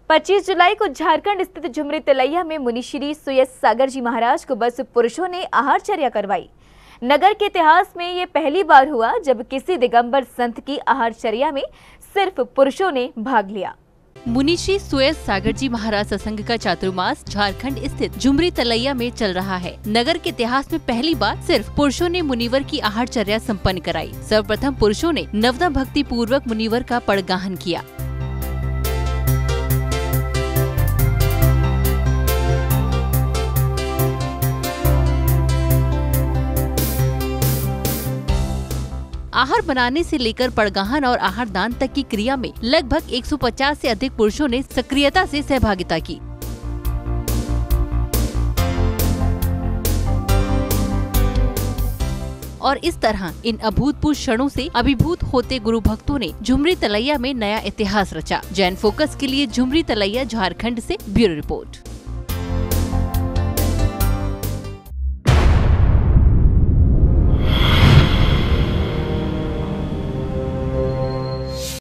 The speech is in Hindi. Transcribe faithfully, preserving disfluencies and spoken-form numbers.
पच्चीस जुलाई को झारखंड स्थित झुमरी तलैया में मुनिश्री सुयस सागर जी महाराज को बस पुरुषों ने आहारचर्या करवाई। नगर के इतिहास में ये पहली बार हुआ जब किसी दिगंबर संत की आहारचर्या में सिर्फ पुरुषों ने भाग लिया। मुनिश्री सुयस सागर जी महाराज सत्संग का चातुर्मास झारखंड स्थित झुमरी तलैया में चल रहा है। नगर के इतिहास में पहली बार सिर्फ पुरुषों ने मुनिवर की आहारचर्या संपन्न कराई। सर्वप्रथम पुरुषों ने नवदा भक्ति पूर्वक मुनिवर का पड़गाहन किया। आहार बनाने से लेकर पड़गाहन और आहार दान तक की क्रिया में लगभग एक सौ पचास से अधिक पुरुषों ने सक्रियता से सहभागिता की। और इस तरह इन अभूतपूर्व क्षणों से अभिभूत होते गुरु भक्तों ने झुमरी तलैया में नया इतिहास रचा। जैन फोकस के लिए झुमरी तलैया झारखंड से ब्यूरो रिपोर्ट।